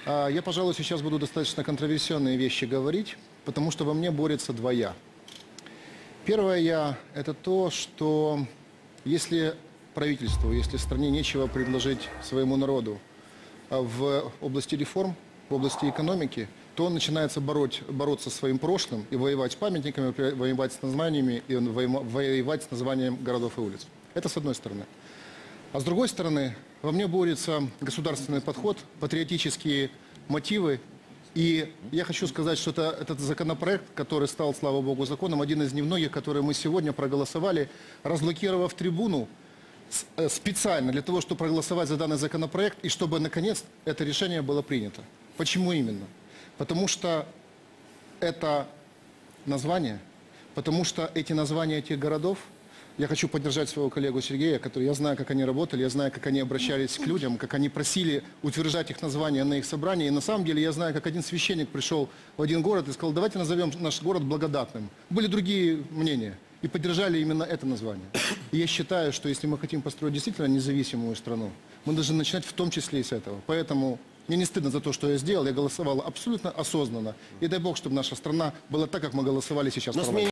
Я, пожалуй, сейчас буду достаточно контроверсионные вещи говорить, потому что во мне борется два «я». Первое «я» – это то, что если правительству, если стране нечего предложить своему народу в области реформ, в области экономики, то он начинается бороться со своим прошлым и воевать с памятниками, воевать с названиями и воевать с названием городов и улиц. Это с одной стороны. А с другой стороны, во мне борется государственный подход, патриотические мотивы. И я хочу сказать, что этот законопроект, который стал, слава богу, законом, один из немногих, которые мы сегодня проголосовали, разблокировав трибуну специально для того, чтобы проголосовать за данный законопроект и чтобы, наконец, это решение было принято. Почему именно? Потому что это название, потому что эти названия этих городов. Я хочу поддержать своего коллегу Сергея, который, я знаю, как они работали, я знаю, как они обращались к людям, как они просили утверждать их названия на их собрании. И на самом деле я знаю, как один священник пришел в один город и сказал: давайте назовем наш город Благодатным. Были другие мнения и поддержали именно это название. И я считаю, что если мы хотим построить действительно независимую страну, мы должны начинать в том числе и с этого. Поэтому мне не стыдно за то, что я сделал. Я голосовал абсолютно осознанно. И дай Бог, чтобы наша страна была так, как мы голосовали сейчас.